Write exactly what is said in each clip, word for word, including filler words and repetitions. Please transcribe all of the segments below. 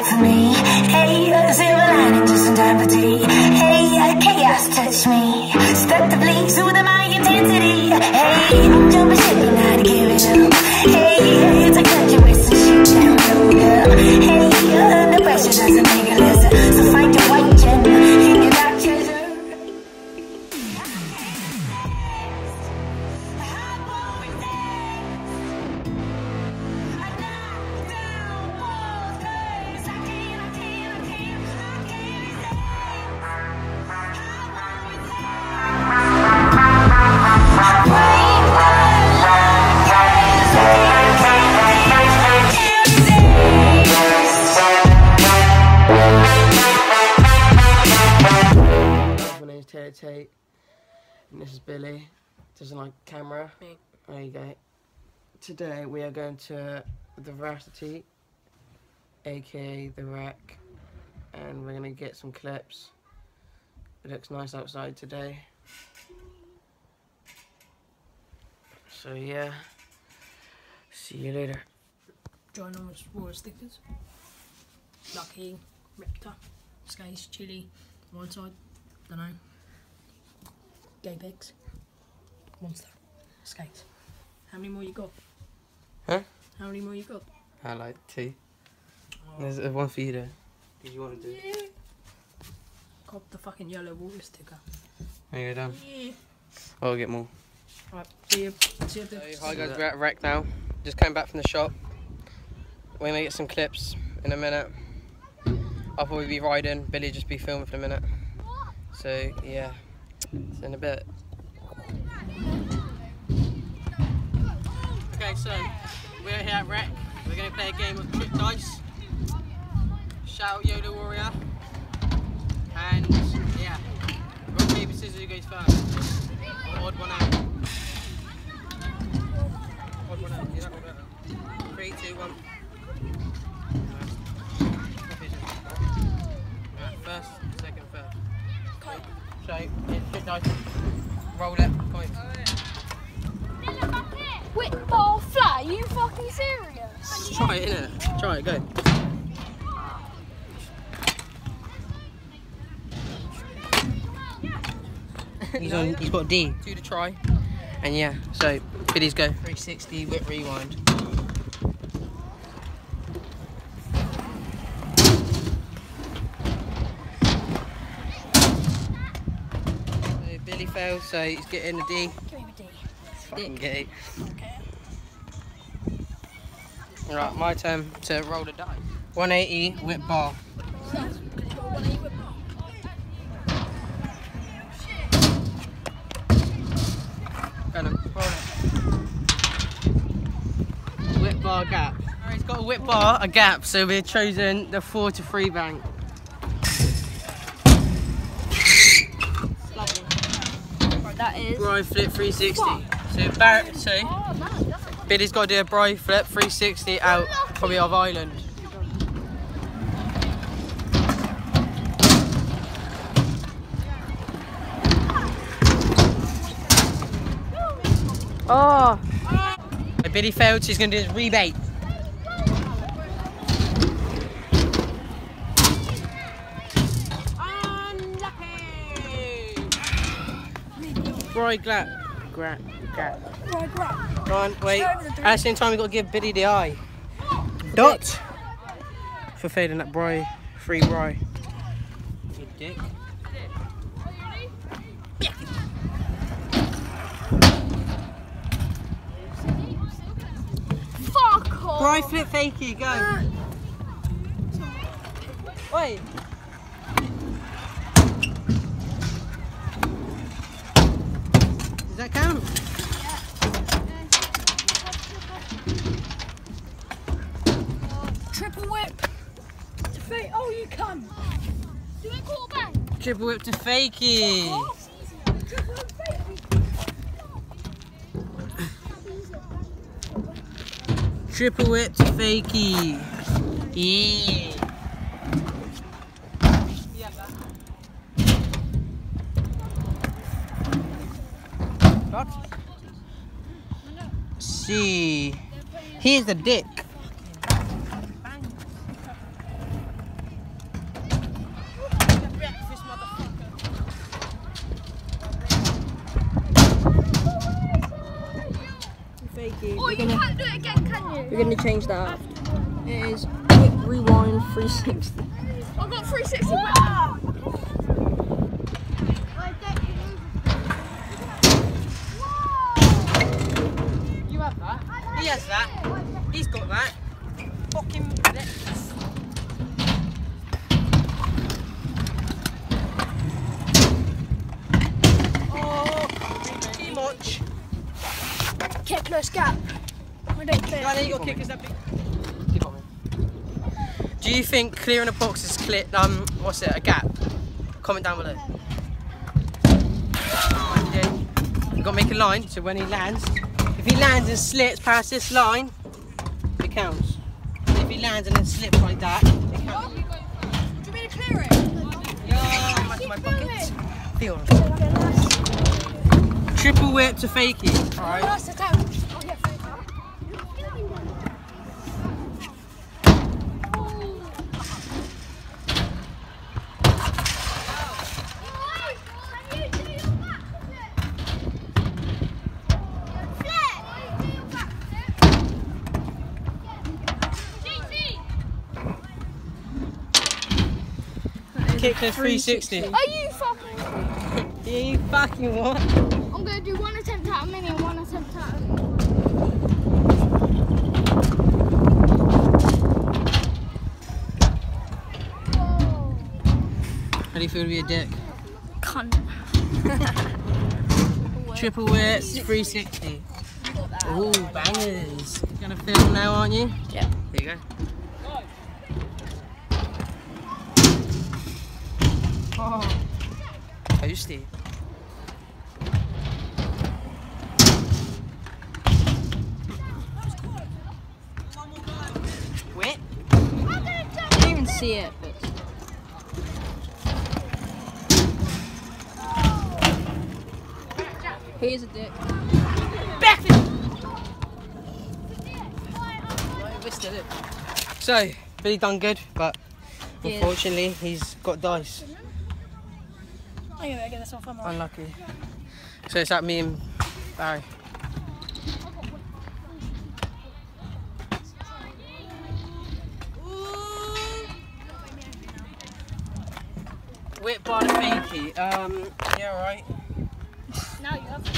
for me. Hey, a silver lining, just in time for tea. Hey, chaos touch me. Stuck to please, soothe my intensity. Hey, I'm jumping ship, but not giving up. Hey, it's a country with some shit down low. Hey, under pressure doesn't make it listen. So find your white gem in your dark treasure. Tate, and this is Billy. Doesn't like camera. Me. There you go. Today we are going to the Veracity, aka the Rack, and we're gonna get some clips. It looks nice outside today. So yeah, see you later. Ginormous water stickers. Lucky, Reptar, Skates, Chili, one side, don't know. Gay pigs, Monster, Skates. How many more you got? Huh? How many more you got? I like two. Oh. There's uh, one for you there. Did you want to do it? Yeah. Cop the fucking yellow water sticker. There you go, Dan. Yeah. Oh, I'll get more. Alright, see you. See you. So, hi guys, we're at Wreck now. Just came back from the shop. We're gonna get some clips in a minute. I'll probably be riding, Billy just be filming for a minute. So yeah, it's in a bit. Okay, so we're here at Wreck. We're gonna play a game of trick dice. Shout Yoda Warrior. And yeah, rock, paper, scissors, who goes first? Or odd one out. Odd one out, yeah, that one better. Three, two, one. Right, first, second, third. So, yeah, trick dice. Roll it, point. Whip ball flat, are you fucking serious? Just try it, innit? Try it, go. He's on. He's got D. Two to try, and yeah. So Billy's go. three sixty whip rewind. So Billy fails, so he's getting a D. Give me a D. Fucking gay. Okay. Right, my turn to roll the dice. one eighty whip bar. Kind of roll it. Whip bar gap. Alright, he's got a whip bar, a gap, so we're choosing the four to three bank. That is. Bri flip three sixty. So Barrett, so Oh, no, that's a Billy's got to do a Bri flip three sixty out, probably off island. Oh! So Billy failed, so he's going to do his rebate. Bri glap. Grat. Grat. right, right. Go on, wait. Go over the three. At the same time, we've got to give Billy the eye. Dot! For failing that Bri. Free Bri. You dick. Fuck off. Bri flip fakey, go. Wait. Does that count? Triple whip. To fake. Oh, you cunt. Do they call back? Triple whip to fakey. Oh, triple whip fakey. Triple whip to fakey. Yeah. What? See. Here's the dick. You can't do it again, can you? We're gonna change that up. It is quick rewind three sixty. I've got three sixty. Wow. You have that. He has that. He's got that. Fucking let's. Oh, too much. Kickless gap. I don't clear. Right, there you got kickers that big. Keep on. Do you think clearing a box is clear? Um, what's it? A gap? Comment down below. Okay. You got to make a line so when he lands, if he lands and slits past this line, it counts. If he lands and then slips like that, it counts. Do you want me to clear it? Yeah, back in my pocket. Feel. Triple whip to fakie. Alright. That's the time. I'll get through that. Kick to three sixty. Are you fucking? Yeah, you fucking what? I'm gonna do one attempt at a minute and one attempt at a How do you feel to be a dick? cunt. Triple whips, three sixty. Ooh, bangers. You're gonna film now, aren't you? Yeah. There you go. Oh. Toasty. Whip. I didn't even see it, but he's a dick. So, Billy done good, but Yeah. unfortunately he's got dice. I'm gonna get this off camera. Unlucky. So it's at me and Barry. Whip by the fakie. Um, yeah, right. Now you have to.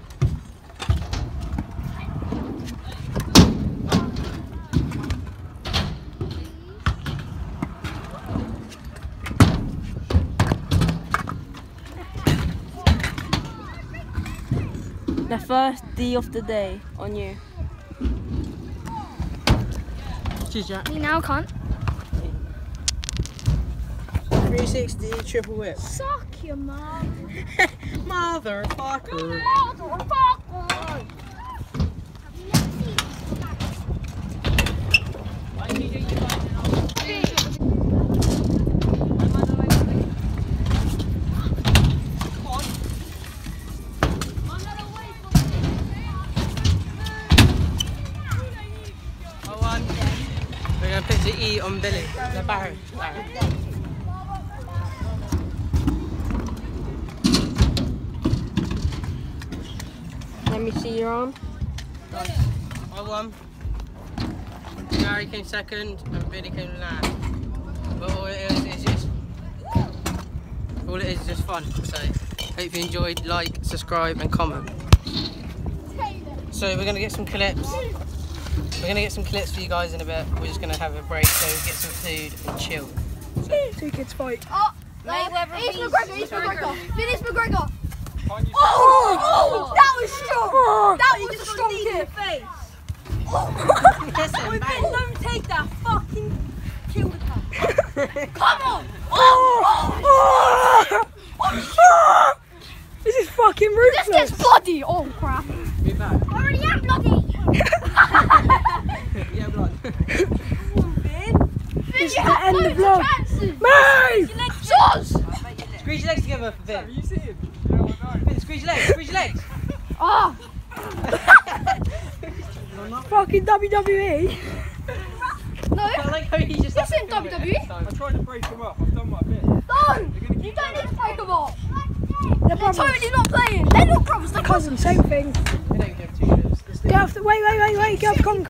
The first D of the day on you. Cheers, Jack. You now can't. three sixty triple whip. Suck your mum. Motherfucker. We're going to put the E on Billy. No, Barry. Barry. Let me see your arm. I won. Barry came second and Billy came last. But all it is is just all it is is just fun. So hope you enjoyed. Like, subscribe and comment. So we're gonna get some clips. We're gonna get some clips for you guys in a bit. We're just gonna have a break, so get some food and chill. So, Two kids fight. Oh, Mayweather East v. McGregor, East McGregor. Finish McGregor. Oh, Oh, that was strong. That was a strong kick. listen, bang. Don't take that fucking kill the cat. Come on. This is fucking This ruthless. gets bloody. Oh, crap. Be back. I already am bloody. Yeah, blood. This is the end of vlog. Move! Sauce. Squeeze your legs together for Vin. you see him? Yeah, I know. Vin, squeeze your legs, squeeze your legs. Oh. Fucking W W E. No. I like how he just. This isn't W W E. I tried to break him up. I've done my bit. Don't. You don't need to break them up. They're totally not playing. They're not brothers. They're Cousin, same thing. They don't give two shits. This Get off the. Wait, wait, wait, wait. Get off the con.